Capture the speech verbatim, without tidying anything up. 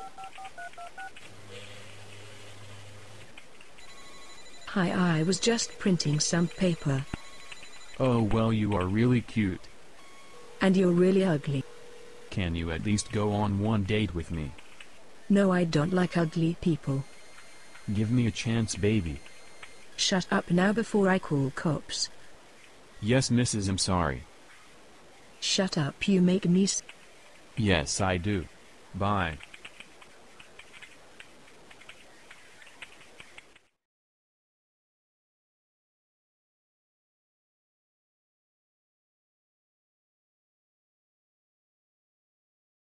Hi, I was just printing some paper. Oh well, you are really cute. And you're really ugly. Can you at least go on one date with me? No, I don't like ugly people. Give me a chance, baby. Shut up now before I call cops. Yes, missus I'm sorry. Shut up, you make me s- Yes, I do. Bye.